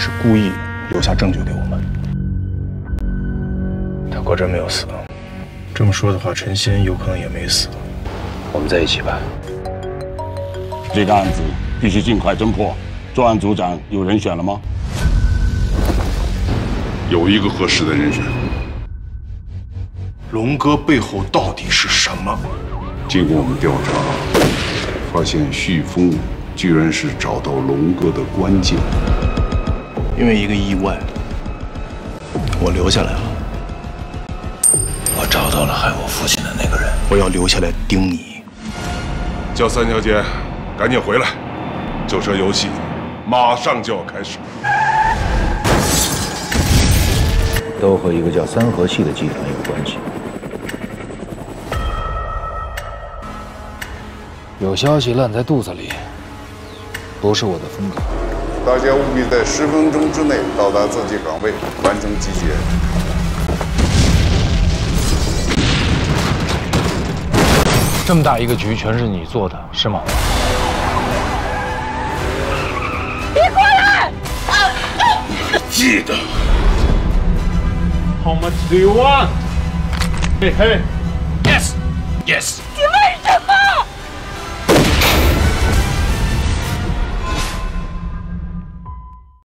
是故意留下证据给我们。他果真没有死。这么说的话，陈鑫有可能也没死。 我们在一起吧。 这个案子必须尽快侦破。专案组长有人选了吗？ 有一个合适的人选。 龙哥背后到底是什么？ 经过我们调查，发现旭峰居然是找到龙哥的关键。 因为一个意外，我留下来了。 我找到了害我父亲的那个人。 我要留下来盯你。 叫三小姐赶紧回来，这车游戏马上就要开始。 都和一个叫三河系的集团有关系。 有消息烂在肚子里，不是我的风格。 大家务必在10分钟之内到达自己岗位，完成集结。 这么大一个局，全是你做的，是吗？ 别过来！ 记得。 How much do you want? Hey, hey. Yes, yes.